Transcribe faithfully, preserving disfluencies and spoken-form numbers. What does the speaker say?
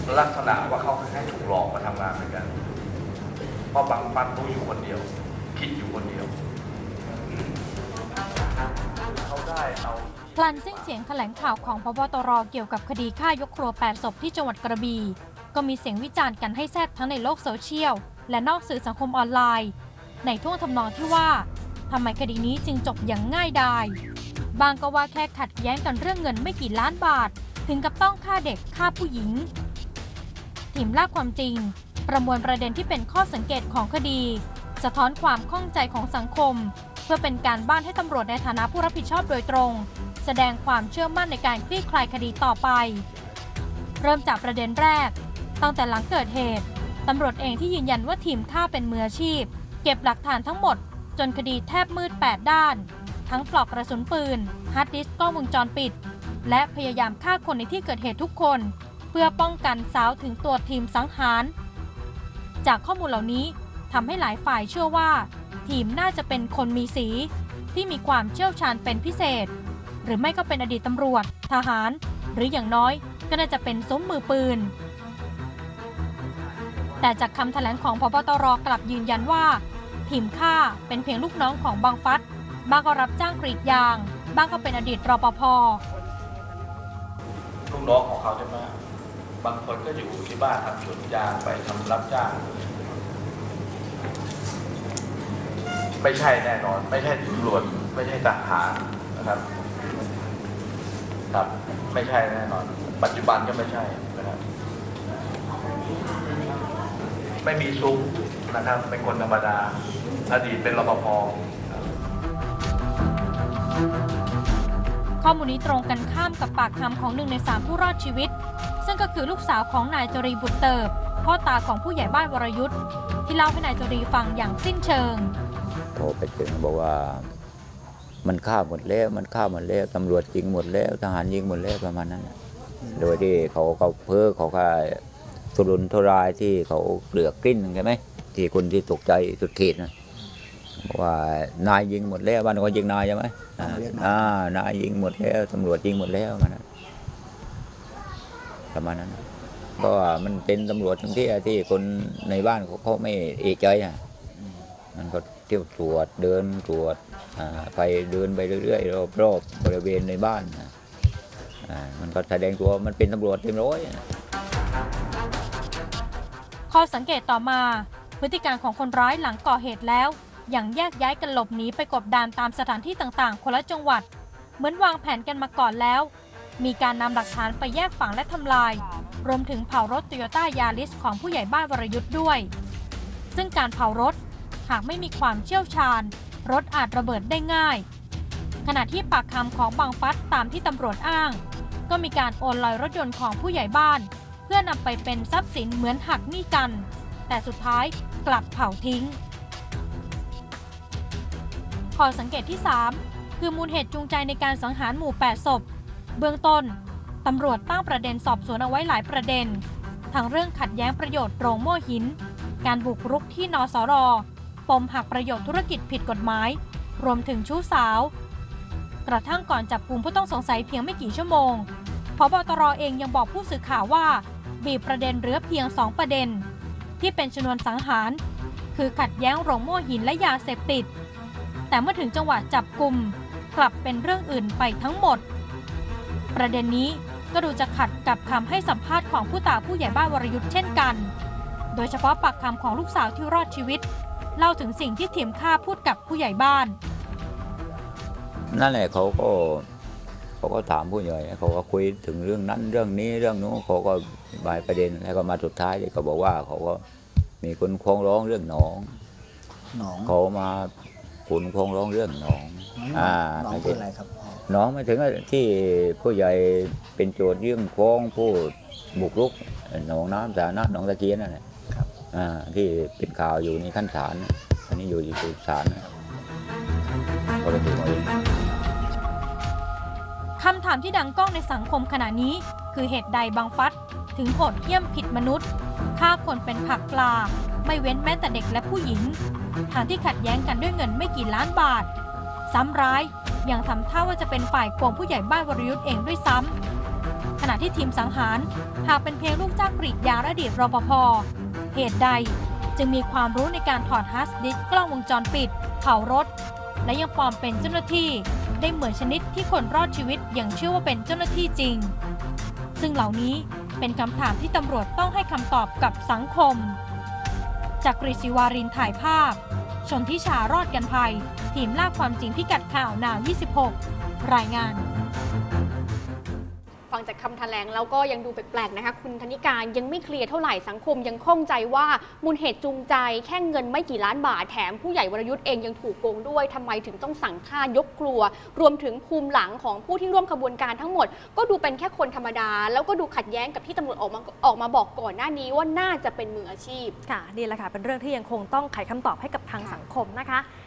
ลักษณะว่าเขาให้ถูกหลอกมาทำงานเหมือนกันเพราะบางปันรู้อยู่คนเดียวคิดอยู่คนเดียวเขาได้เอาพลันสิ้นเสียงแถลงข่าวของพบตรเกี่ยวกับคดีฆ่ายกครัวแปดศพที่จังหวัดกระบี่ก็มีเสียงวิจารณ์กันให้แซ่บทั้งในโลกโซเชียลและนอกสื่อสังคมออนไลน์ในท่วงทำนองที่ว่าทำไมคดีนี้จึงจบอย่างง่ายดายบางก็ว่าแค่ขัดแย้งกันเรื่องเงินไม่กี่ล้านบาทถึงกับต้องฆ่าเด็กฆ่าผู้หญิงทีมล่าความจริงประมวลประเด็นที่เป็นข้อสังเกตของคดีสะท้อนความข้องใจของสังคมเพื่อเป็นการบ้านให้ตำรวจในฐานะผู้รับผิดชอบโดยตรงแสดงความเชื่อมั่นในการคลี่คลายคดีต่อไปเริ่มจากประเด็นแรกตั้งแต่หลังเกิดเหตุตำรวจเองที่ยืนยันว่าทีมฆ่าเป็นมืออาชีพเก็บหลักฐานทั้งหมดจนคดีแทบมืดแปดด้านทั้งปลอกกระสุนปืนฮาร์ดดิสก์กล้องวงจรปิดและพยายามฆ่าคนในที่เกิดเหตุทุกคนเพื่อป้องกันสาวถึงตัวทีมสังหารจากข้อมูลเหล่านี้ทำให้หลายฝ่ายเชื่อว่าทีมน่าจะเป็นคนมีสีที่มีความเชี่ยวชาญเป็นพิเศษหรือไม่ก็เป็นอดีตตำรวจทหารหรืออย่างน้อยก็น่าจะเป็นซุ้มมือปืนแต่จากคำแถลงของพบตรกลับยืนยันว่าทีมฆ่าเป็นเพียงลูกน้องของบังฟัดบางก็รับจ้างกรีดยางบางก็เป็นอดีตรปภ. ลูกน้องของเขาใช่ไหมบางคนก็อยู่ที่บ้านทำสวนยางไปทำรับจ้างไม่ใช่แน่นอนไม่ใช่ตำรวจไม่ใช่ทหารนะครับครับไม่ใช่แน่นอนปัจจุบันก็ไม่ใช่นะครับไม่มีซุ้มนะครับเป็นคนธรรมดาอดีตเป็นรปภ. ข้อมูลนี้ตรงกันข้ามกับปากคำของหนึ่งในสามผู้รอดชีวิตซึ่งก็คือลูกสาวของนายจรีบุตรเติบพ่อตาของผู้ใหญ่บ้านวรยุทธ์ที่เล่าให้นายจรีฟังอย่างสิ้นเชิงโทรไปถึงบอกว่ามันฆ่าหมดแล้วมันฆ่าหมดแล้วตำรวจยิงหมดแล้วทหารยิงหมดแล้วประมาณนั้นโดยที่เขาเขาเพ้อเขาฆ่าทุรุนทุรายที่เขาเกลือกกลิ้นใช่ไหมที่คนที่ตกใจสุดขีดนะว่านายยิงหมดแล้วบ้านก็ยิงนายใช่ไหมอ่านายยิงหมดแล้วตำรวจยิงหมดแล้วมันประมาณนั้นก็มันเป็นตำรวจทั้งที่ที่คนในบ้านเขาเขาไม่เอกใจอ่ะมันก็เที่ยวตรวจเดินตรวจไปเดินไปเรื่อยๆรอบๆบริเวณในบ้านมันก็แสดงตัวมันเป็นตำรวจเต็มร้อยข้อสังเกตต่อมาพฤติการของคนร้ายหลังก่อเหตุแล้วอย่างแยกย้ายกันหลบหนีไปกบดานตามสถานที่ต่างๆคนละจังหวัดเหมือนวางแผนกันมาก่อนแล้วมีการนำหลักฐานไปแยกฝังและทำลายรวมถึงเผารถโตโยต้ายาริสของผู้ใหญ่บ้านวรยุทธ์ด้วยซึ่งการเผารถหากไม่มีความเชี่ยวชาญรถอาจระเบิดได้ง่ายขณะที่ปากคำของบังฟัดตามที่ตำรวจอ้างก็มีการโอนลอยรถยนต์ของผู้ใหญ่บ้านเพื่อนำไปเป็นทรัพย์สินเหมือนหักหนี้กันแต่สุดท้ายกลับเผาทิ้งข้อสังเกตที่สามคือมูลเหตุจูงใจในการสังหารหมู่แปดศพเบื้องต้นตำรวจตั้งประเด็นสอบสวนเอาไว้หลายประเด็นทั้งเรื่องขัดแย้งประโยชน์โรงโม่หินการบุกรุกที่นสร.ปมหักประโยชน์ธุรกิจผิดกฎหมายรวมถึงชู้สาวกระทั่งก่อนจับกุมผู้ต้องสงสัยเพียงไม่กี่ชั่วโมงผบตร.เองยังบอกผู้สื่อข่าวว่าบีบประเด็นเหลือเพียงสองประเด็นที่เป็นชนวนสังหารคือขัดแย้งโรงโม่หินและยาเสพติดแต่เมื่อถึงจังหวะจับกุมกลับเป็นเรื่องอื่นไปทั้งหมดประเด็นนี้ก็ดูจะขัดกับคำให้สัมภาษณ์ของผู้ตาผู้ใหญ่บ้านวรยุทธ์เช่นกันโดยเฉพาะปากคำของลูกสาวที่รอดชีวิตเล่าถึงสิ่งที่ทีมฆ่าพูดกับผู้ใหญ่บ้านนั่นแหละเขาก็เขาก็ถามผู้ใหญ่เขาก็คุยถึงเรื่องนั้นเรื่องนี้เรื่องนู้นเขาก็บายประเด็นแล้วก็มาสุดท้ายเลยเขาบอกว่าเขาก็มีคนฟ้องร้องเรื่องหนองเขามาคุณฟ้องร้องเรื่องหนองอ่าน้องเป็นอะไรครับน้องไม่ถึงที่ผู้ใหญ่เป็นโจทย์ยื่นฟ้องผู้บุกรุกหนองน้ำสาธารณะหนองตะเคียนนั่นแหละอ่าที่เป็นข่าวอยู่ในขั้นศาลอันนี้อยู่ที่ศาลเขาเป็นตัวเองคำถามที่ดังก้องในสังคมขณะนี้คือเหตุใดบังฟัดถึงโหดเหี้ยมผิดมนุษย์ฆ่าคนเป็นผักปลาไม่เว้นแม้แต่เด็กและผู้หญิงทางที่ขัดแย้งกันด้วยเงินไม่กี่ล้านบาทซ้ำร้ายยังทำท่าว่าจะเป็นฝ่ายโกงผู้ใหญ่บ้านวรยุทธ์เองด้วยซ้ำขณะที่ทีมสังหารหากเป็นเพียงลูกจ้างกรีดยางและอดีตรปภ.เหตุใดจึงมีความรู้ในการถอดฮาร์ดดิสก์กล้องวงจรปิดเผารถและยังปลอมเป็นเจ้าหน้าที่ได้เหมือนชนิดที่คนรอดชีวิตยังเชื่อว่าเป็นเจ้าหน้าที่จริงซึ่งเหล่านี้เป็นคำถามที่ตำรวจต้องให้คำตอบกับสังคมจากกฤษศิวารินถ่ายภาพชนทิชารอดกันภัยทีมล่าความจริงพิกัดข่าวนาวยี่สิบหกรายงานฟังจากคำแถลงแล้วก็ยังดูแปลกๆนะคะคุณธนิการยังไม่เคลียร์เท่าไหร่สังคมยังข้องใจว่ามูลเหตุจูงใจแค่เงินไม่กี่ล้านบาทแถมผู้ใหญ่วรยุทธ์เองยังถูกโกงด้วยทำไมถึงต้องสั่งฆ่ายกครัวรวมถึงภูมิหลังของผู้ที่ร่วมขบวนการทั้งหมดก็ดูเป็นแค่คนธรรมดาแล้วก็ดูขัดแย้งกับที่ตำรวจออกมาออกมาบอกก่อนหน้านี้ว่าน่าจะเป็นมืออาชีพค่ะนี่แหละค่ะเป็นเรื่องที่ยังคงต้องไขคำตอบให้กับทางสังคมนะคะ